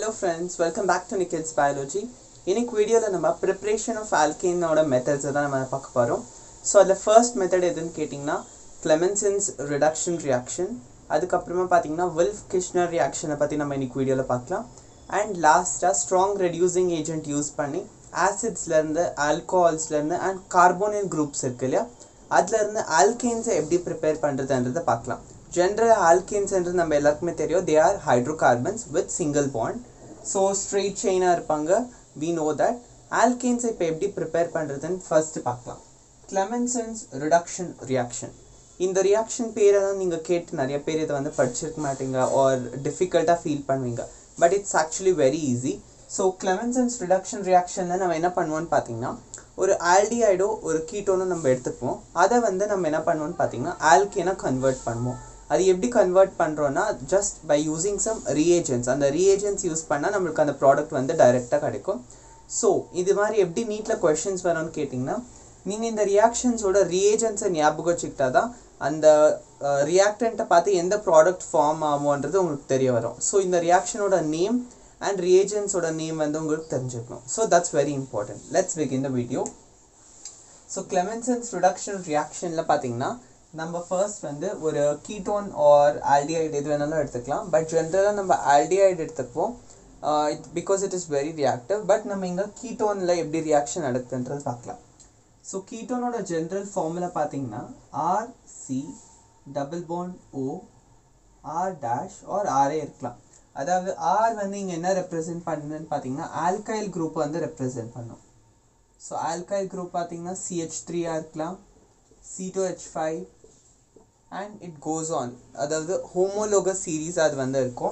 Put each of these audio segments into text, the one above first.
Hello friends, welcome back to Nikhil's Biology. இன்னைக்கு வீடியோல நம்ம preparation of alkane ஓட methods தான் நம்ம பார்க்க போறோம். So the first method எதுன்னு கேட்டிங்கனா Clemenson's reduction reaction. அதுக்கு அப்புறமா பாத்தீங்கன்னா Wolff-Kishner reaction பத்தி நம்ம இன்னைக்கு வீடியோல பார்க்கலாம். And last strong reducing agent use பண்ணி acids ல இருந்து alcohols ல இருந்து and carbonyl groups இருக்குல்ல அதுல இருந்து alkanes எப்படி prepare பண்றதுன்றத பார்க்கலாம். General alkanes என்று நம்ம எல்லாருக்குமே தெரியும், they are hydrocarbons with single bond. So straight chain இருப்பாங்க. We know that alkanes இப்ப எப்படி prepare பண்றதுன்னு first பார்க்கலாம். Clemenson's reduction reaction. இந்த ரியாக்ஷன் பேரை தான் நீங்க கேட்டு நிறைய பேர் இதை வந்து படிச்சிருக்க மாட்டீங்க or difficult-ஆ ஃபீல் பண்ணுவீங்க. But it's actually very easy. So Clemenson's reduction reactionல நம்ம என்ன பண்ணுவோம்னு பாத்தீங்கன்னா ஒரு ஆல்டிஹைடோ ஒரு கீட்டோனோ நம்ம எடுத்துப்போம். அதை வந்து நம்ம என்ன பண்ணுவோம்னு பாத்தீங்கன்னா ஆல்கேனா கன்வெர்ட் பண்ணுவோம். அது எப்படி கன்வெர்ட் பண்றோம்னா just by using some reagents. அந்த reagents யூஸ் பண்ணா நமக்கு அந்த ப்ராடக்ட் வந்து டைரக்ட்டா கிடைக்கும். சோ இது மாதிரி எப்படி நீட்ல क्वेश्चंस வரும்னு கேட்டிங்கனா நீங்க இந்த ரியாக்ஷன்ஸோட reagents ஞாபகம் வச்சுக்கிட்டாதான் அந்த ரியாக்டன்ட்ட பார்த்து எந்த ப்ராடக்ட் ஃபார்ம் ஆகும்ன்றது உங்களுக்கு தெரிய வரும். சோ இந்த ரியாக்ஷனோட நேம் and reagents ஓட நேம் வந்து உங்களுக்கு தெரிஞ்சிருக்கணும். So that's very important. Let's begin the video. So Clemenson's reduction reaction ல பாத்தீங்கன்னா நம்ம ஃபர்ஸ்ட் வந்து ஒரு கீட்டோன் ஆர் ஆல்டிஹைட் எது வேணாலும் எடுத்துக்கலாம். பட் ஜென்ரலா நம்ம ஆல்டிஹைட் எடுத்துப்போம் because it is very reactive. But நம்ம இங்க கீட்டோன்ல எப்படி ரியாக்ஷன் நடக்குதுன்றது பார்க்கலாம். ஸோ கீட்டோனோட ஜென்ரல் ஃபார்முலா பார்த்தீங்கன்னா RC double bond O R dash R RA இருக்கலாம். அதாவது R வந்து இங்க என்ன ரெப்ரசென்ட் பண்ணுன்னு பார்த்தீங்கன்னா ஆல்கைல் குரூப் வந்து ரெப்ரசென்ட் பண்ணும். ஸோ ஆல்கைல் குரூப் பார்த்தீங்கன்னா CH3 இருக்கலாம், C2H5 and it goes on. அதாவது homologous series அது வந்து இருக்கும்.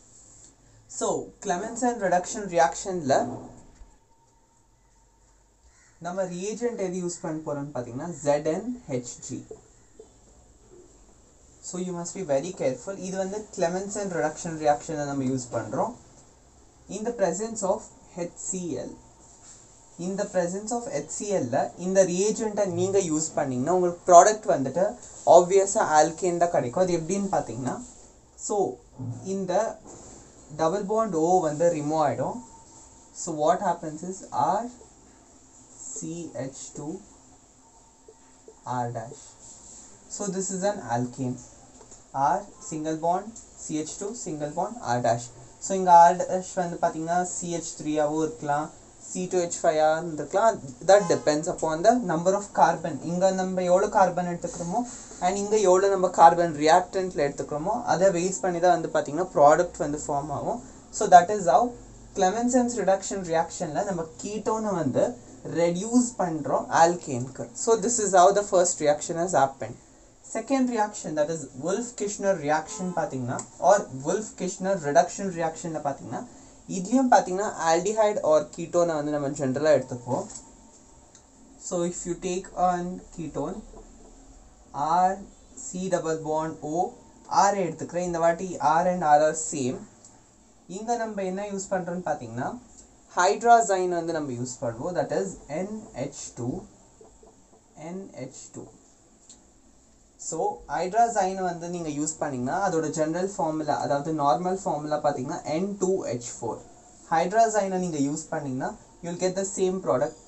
So Clemenson reduction reactionல நம்ம reagent எது யூஸ் பண்ண போறோம்னு பாத்தீங்கன்னா ZnHg. So you must be very careful. இது வந்து Clemenson reduction reactionல நம்ம யூஸ் பண்றோம். In the presence of HCl. In the presence of HCl ல இந்த reagent நீங்க யூஸ் பண்ணீங்கன்னா உங்களுக்கு ப்ராடக்ட் வந்துட்டு obviously alkane தான் கிடைக்கும். அது எப்படின்னு பாத்தீங்கன்னா so இந்த double bond O வந்து remove ஆயிடும். So what happens is R CH2 R dash. So this is an alkane. R single bond CH2 single bond R dash. So இங்க R dash வந்து பாத்தீங்கன்னா CH3 ஆவும் இருக்கலாம், C2H5 இருக்கலாம். that depends upon the number of carbon. இங்க நம்ம எவ்வளவு carbon எடுத்துக்கிறோமோ and இங்க எவ்வளவு நம்ம கார்பன் ரியாக்டன்ட்ல எடுத்துக்கிறோமோ அதை பேஸ் பண்ணி தான் வந்து பாத்தீங்கன்னா ப்ராடக்ட் வந்து ஃபார்ம் ஆகும். So that is how Clemenson's reduction reactionல நம்ம கீட்டோனை வந்து reduce பண்றோம் ஆல்கேனுக்கு. So this is how the first reaction has happened. Second reaction, that is Wolff-Kishner reaction பாத்தீங்கன்னா or Wolff-Kishner reduction reactionல பாத்தீங்கன்னா இதுலயும் பாத்தீங்கன்னா ஆல்டிஹைட் or கீட்டோனை வந்து நம்ம ஜெனரலா எடுத்துப்போம். So if you take on ketone R C double bond O R எடுத்துக்கிறேன். இந்த வாட்டி R and R are same. இங்க நம்ம என்ன யூஸ் பண்றோம்னு பாத்தீங்கன்னா ஹைட்ராசைன் வந்து நம்ம யூஸ் பண்ணுவோம். that is NH2. So ஹைட்ராசைன் வந்து நீங்க யூஸ் பண்ணீங்கன்னா அதோட ஜெனரல் ஃபார்முலா அதாவது நார்மல் ஃபார்முலா பாத்தீங்கன்னா N2H4. ஹைட்ராசைனை நீங்க யூஸ் பண்ணீங்கன்னா you'll get the same product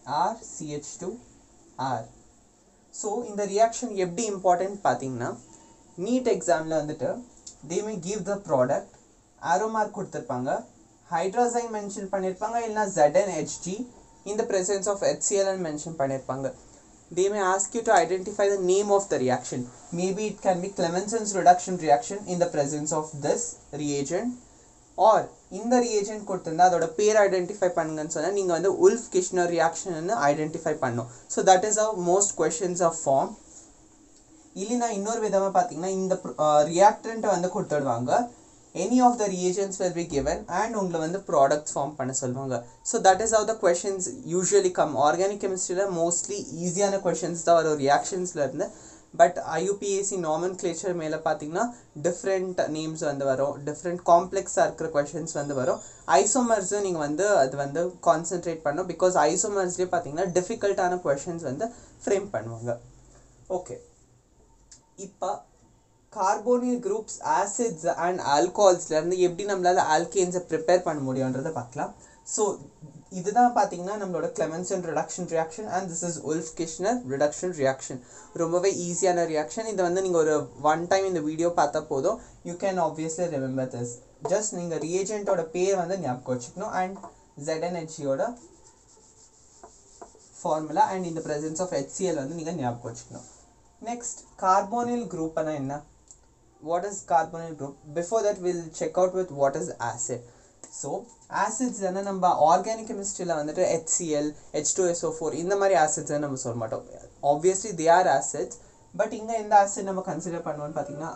RCH2R. So இந்த ரியாக்ஷன் எப்படி இம்பார்ட்டன்ட் பாத்தீங்கன்னா நீட் எக்ஸாம்ல வந்துட்டு they may give the product arrow mark கொடுத்திருப்பாங்க, ஹைட்ராசைன் மென்ஷன் பண்ணிருப்பாங்க, இல்லனா ZnHg in the presence of HCl mention பண்ணிருப்பாங்க. They may ask you to identify the name of the reaction. Maybe it can be Clemenson's reduction reaction in the presence of this reagent, or இந்த reagent கொடுத்திருந்தா அதோட பேர் identify பண்ணுங்கன்னு சொன்னா நீங்க வந்து Wolff-Kishner reaction ன்னு ஐடென்டிஃபை பண்ணனும். So that is how most questions are formed. இல்லனா இன்னொரு விதமா பாத்தீங்கன்னா இந்த reactant வந்து கொடுத்துடுவாங்க, any of the reagents will be given and உங்களை வந்து products form பண்ண சொல்வாங்க. So that is how the questions usually come. Organic chemistry ல mostly ஈஸியான questions தான் வரும் reactionsல இருந்து. But IUPAC nomenclature மேல பாத்தீங்கன்னா different names வந்து வரும், different complex-ஆ இருக்கிற questions வந்து வரும். Isomers நீங்க வந்து அது வந்து concentrate பண்ணணும் because isomersலயே பாத்தீங்கன்னா difficult-ஆன questions வந்து frame பண்ணுவாங்க. Okay. இப்ப கார்போனில் குரூப்ஸ் ஆசிட்ஸ் அண்ட் ஆல்கஹால்ஸ்லேருந்து எப்படி நம்மளால் ஆல்கேன்ஸை ப்ரிப்பேர் பண்ண முடியுன்றதை பார்க்கலாம். ஸோ இதுதான் பார்த்தீங்கன்னா நம்மளோட Clemmensen reduction reaction and this is Wolff Kishner reduction reaction. ரொம்பவே ஈஸியான ரியாக்ஷன். இதை வந்து நீங்கள் ஒரு ஒன் டைம் இந்த வீடியோ பார்த்தா போதும். You can obviously remember this. Just நீங்கள் ரியேஜென்ட்டோட பேர் வந்து ஞாபகம் வச்சுக்கணும் அண்ட் ZnHCயோட ஃபார்முலா அண்ட் இந்த ப்ரெசன்ஸ் ஆஃப் HCl வந்து நீங்கள் ஞாபகம் வச்சுக்கணும். நெக்ஸ்ட் கார்போனில் குரூப்னா என்ன? What is carbonyl group? Before that we'll check out with what is acid. So acids என்ன நம்ம ஆர்கானிக் கெமிஸ்ட்ரியில் வந்துட்டு HCl, H2SO4 இந்த மாதிரி ஆசிட்ஸ் நம்ம சொல்ல மாட்டோம். Obviously they are acids. But இங்கே எந்த ஆசிட் நம்ம கன்சிடர் பண்ணுவோம்னு பார்த்தீங்கன்னா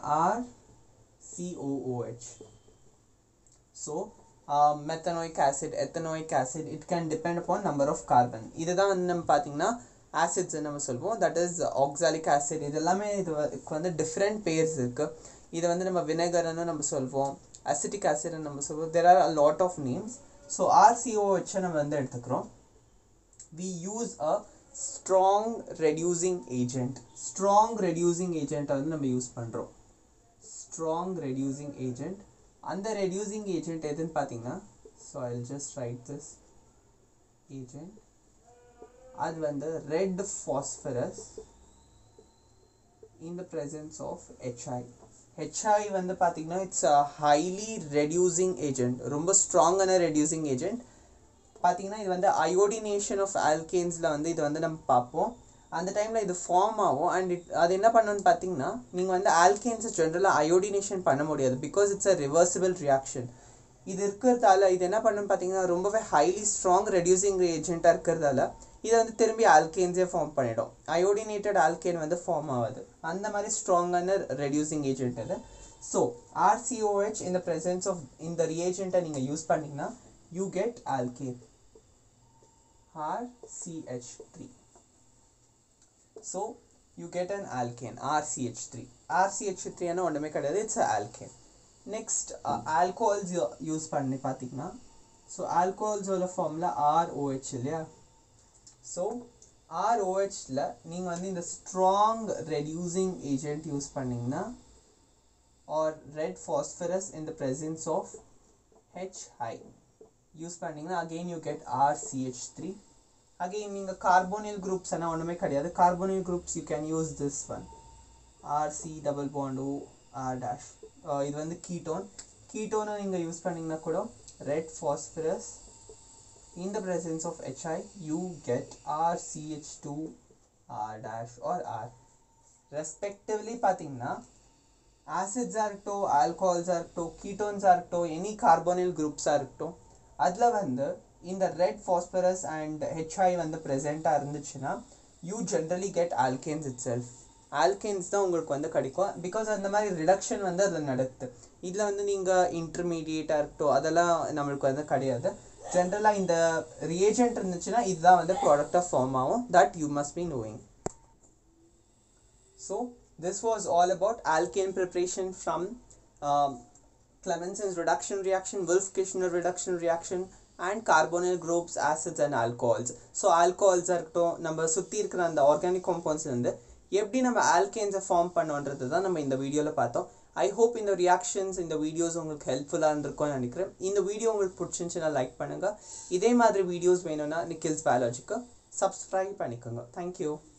RCOOH. So methanoic acid, ethanoic acid, it can depend upon number of carbon. இதுதான் வந்து நம்ம பார்த்தீங்கன்னா ஆசிட்ஸ் நம்ம சொல்வோம். That is oxalic acid. இது எல்லாமே இதுக்கு வந்து டிஃப்ரெண்ட் பேர்ஸ் இருக்குது. இதை வந்து நம்ம வினேகர்னு நம்ம சொல்வோம், அசிட்டிக் ஆசிட்னு நம்ம சொல்வோம். There are a lot of names. So RCOH நம்ம வந்து எடுத்துக்கிறோம். We use a strong reducing agent. Strong reducing ஏஜென்ட்டை வந்து நம்ம யூஸ் பண்ணுறோம். Strong reducing agent. அந்த ரெடியூசிங் ஏஜென்ட் எதுன்னு பார்த்தீங்கன்னா, so I will just write this agent. அது வந்து red phosphorus in the presence of HI. HI வந்து பார்த்தீங்கன்னா it's a highly reducing agent. ரொம்ப ஸ்ட்ராங்கான ரெடியூசிங் ஏஜென்ட். பார்த்தீங்கன்னா இது வந்து அயோடினேஷன் ஆஃப் ஆல்கேன்ஸில் வந்து இது வந்து நம்ம பார்ப்போம். அந்த டைமில் இது ஃபார்ம் ஆகும் அண்ட் அது என்ன பண்ணணும்னு பார்த்தீங்கன்னா, நீங்கள் வந்து ஆல்கேன்ஸை ஜென்ரலாக அயோடினேஷன் பண்ண முடியாது because it's a reversible reaction. இது இருக்கிறதால இது என்ன பண்ணணும்னு பார்த்தீங்கன்னா, ரொம்பவே ஹைலி ஸ்ட்ராங் ரெடியூசிங் ஏஜென்ட்டாக இருக்கிறதால இதை வந்து திரும்பி ஆல்கேன்ஸே ஃபார்ம் பண்ணிடும். அயோடினேட்டட் ஆல்கேன் வந்து ஃபார்ம் ஆகுது. அந்த மாதிரி ஸ்ட்ராங்கான ரெடியூசிங் ஏஜென்ட் இது. So RCOH in the presence of இந்த ரியேஜென்ட்டை நீங்கள் யூஸ் பண்ணிங்கன்னா you get alkane RCH3. So you get an alkane RCH3. RCH3 என்ன ஒன்றுமே கிடையாது, it's alkane. Next alcohols use பண்ணி பார்த்தீங்கன்னா, ஸோ ஆல்கோஹால்ஸோட ஃபார்முலா ROH இல்லையா? ஸோ ROHல நீங்கள் வந்து இந்த ஸ்ட்ராங் ரெடியூசிங் ஏஜென்ட் யூஸ் பண்ணிங்கன்னா or red phosphorus in the presence of HI use பண்ணிங்கன்னா again you get RCH3. Again நீங்கள் கார்போனில் குரூப்ஸ் என்ன ஒன்றுமே கிடையாது. Carbonyl groups you can use this one RC double bond O R dash. இது வந்து ketone. கீட்டோனை நீங்கள் use பண்ணிங்கன்னா கூட red phosphorus in the presence of HI you get RCH2 R dash or R respectively. பார்த்தீங்கன்னா ஆசிட்ஸாக இருக்கட்டும், ஆல்கோஹால்ஸாக இருக்கட்டும், கீட்டோன்ஸாக இருக்கட்டும், எனி கார்போனில் குரூப்ஸாக இருக்கட்டும், அதில் வந்து இந்த ரெட் ஃபாஸ்பரஸ் அண்ட் HI வந்து ப்ரெசென்ட்டாக இருந்துச்சுன்னா you generally get alkanes itself. Alkanes தான் உங்களுக்கு வந்து கிடைக்கும் பிகாஸ் அந்த மாதிரி ரிடக்ஷன் வந்து அதில் நடக்குது. இதில் வந்து நீங்கள் இன்டர்மீடியேட்டாக இருக்கட்டும் அதெல்லாம் நம்மளுக்கு வந்து கிடையாது. ஜென்ரலாக இந்த ரியேஜென்ட் இருந்துச்சுன்னா இதுதான் வந்து ப்ராடக்டாக ஃபார்ம் ஆகும். That you must be knowing. So this was all about alkane preparation from Clemenson's reduction reaction, Wolff-Kishner reduction reaction and carbonyl groups, acids and alcohols. So alcohols இருக்கட்டும், நம்ம சுற்றி இருக்கிற அந்த ஆர்கானிக் காம்பவுண்ட்ஸ்லேருந்து எப்படி நம்ம ஆல்கேன்ஸை ஃபார்ம் பண்ணோன்றது தான் நம்ம இந்த வீடியோவில் பார்த்தோம். ஐ ஹோப் இந்த ரியாக்ஷன்ஸ் இந்த வீடியோஸ் உங்களுக்கு ஹெல்ப்ஃபுல்லாக இருந்திருக்கும்னு நினைக்கிறேன். இந்த வீடியோ உங்களுக்கு பிடிச்சிருந்துச்சுன்னா லைக் பண்ணுங்கள். இதே மாதிரி வீடியோஸ் வேணும்னா நிக்கில்ஸ் பயாலஜிக்கு சப்ஸ்கிரைப் பண்ணிக்கோங்க. தேங்க்யூ.